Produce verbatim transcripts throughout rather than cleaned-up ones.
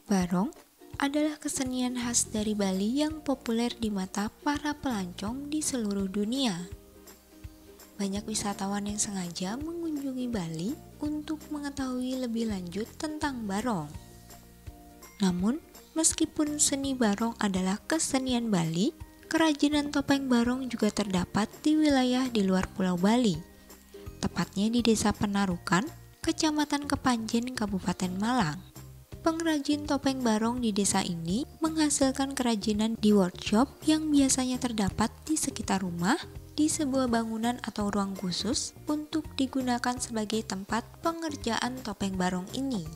Barong adalah kesenian khas dari Bali yang populer di mata para pelancong di seluruh dunia. Banyak wisatawan yang sengaja mengunjungi Bali untuk mengetahui lebih lanjut tentang barong. Namun, meskipun seni barong adalah kesenian Bali, kerajinan topeng barong juga terdapat di wilayah di luar Pulau Bali, tepatnya di Desa Penarukan, Kecamatan Kepanjen, Kabupaten Malang. Pengrajin topeng barong di desa ini menghasilkan kerajinan di workshop yang biasanya terdapat di sekitar rumah, di sebuah bangunan atau ruang khusus untuk digunakan sebagai tempat pengerjaan topeng barong ini.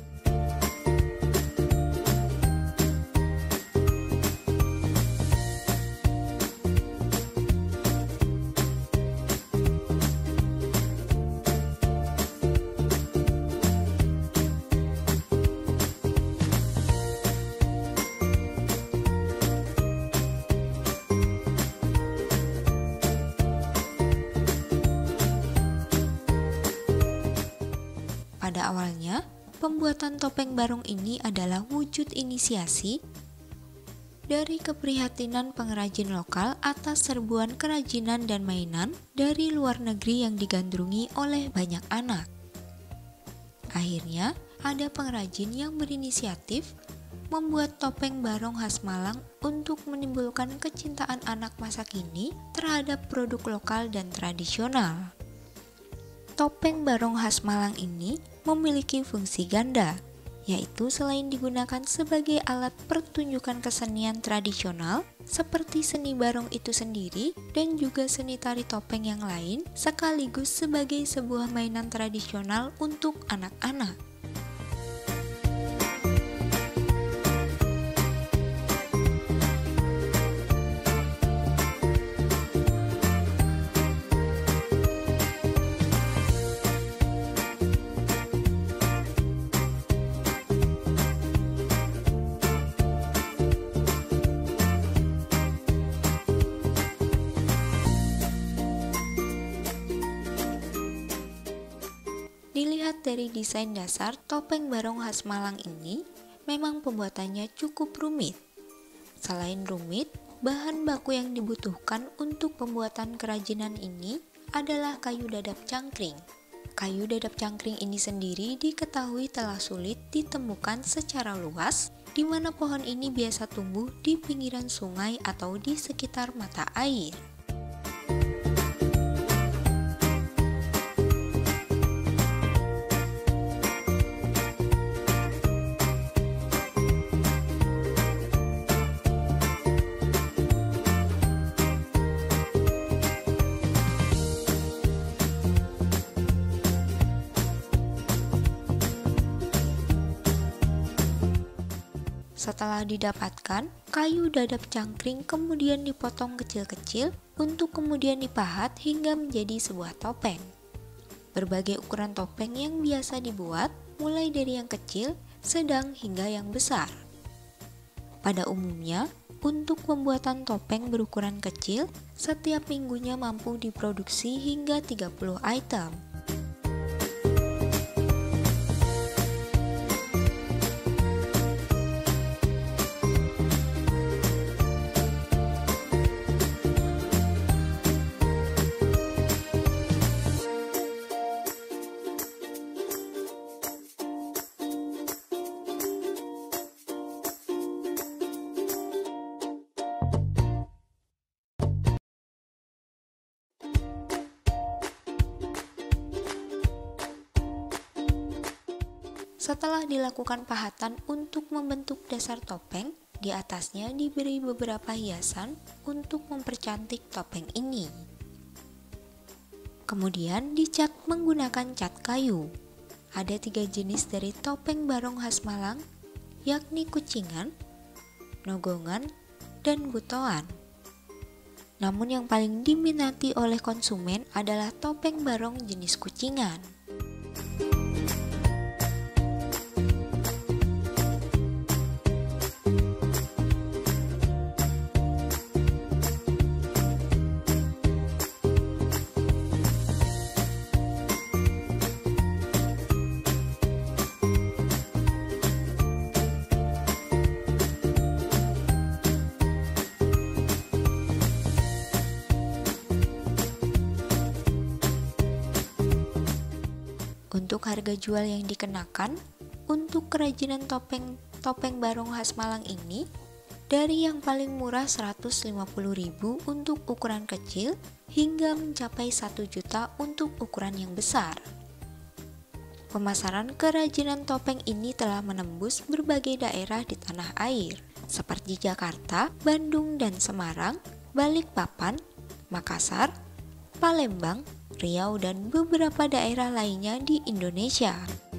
Pada awalnya, pembuatan topeng barong ini adalah wujud inisiasi dari keprihatinan pengrajin lokal atas serbuan kerajinan dan mainan dari luar negeri yang digandrungi oleh banyak anak. Akhirnya, ada pengrajin yang berinisiatif membuat topeng barong khas Malang untuk menimbulkan kecintaan anak masa kini terhadap produk lokal dan tradisional. Topeng barong khas Malang ini memiliki fungsi ganda, yaitu selain digunakan sebagai alat pertunjukan kesenian tradisional seperti seni barong itu sendiri dan juga seni tari topeng yang lain, sekaligus sebagai sebuah mainan tradisional untuk anak-anak. Dilihat dari desain dasar topeng barong khas Malang ini, memang pembuatannya cukup rumit. Selain rumit, bahan baku yang dibutuhkan untuk pembuatan kerajinan ini adalah kayu dadap cangkring. Kayu dadap cangkring ini sendiri diketahui telah sulit ditemukan secara luas, di mana pohon ini biasa tumbuh di pinggiran sungai atau di sekitar mata air. Setelah didapatkan, kayu dadap cangkring kemudian dipotong kecil-kecil untuk kemudian dipahat hingga menjadi sebuah topeng. Berbagai ukuran topeng yang biasa dibuat, mulai dari yang kecil, sedang hingga yang besar. Pada umumnya, untuk pembuatan topeng berukuran kecil, setiap minggunya mampu diproduksi hingga tiga puluh item. Setelah dilakukan pahatan untuk membentuk dasar topeng, di atasnya diberi beberapa hiasan untuk mempercantik topeng ini. Kemudian dicat menggunakan cat kayu. Ada tiga jenis dari topeng barong khas Malang, yakni kucingan, nogongan, dan butoan. Namun yang paling diminati oleh konsumen adalah topeng barong jenis kucingan. Untuk harga jual yang dikenakan untuk kerajinan topeng topeng barong khas Malang ini, dari yang paling murah seratus lima puluh ribu untuk ukuran kecil hingga mencapai satu juta untuk ukuran yang besar. Pemasaran kerajinan topeng ini telah menembus berbagai daerah di tanah air, seperti Jakarta, Bandung dan Semarang, Balikpapan, Makassar, Palembang, Riau, dan beberapa daerah lainnya di Indonesia.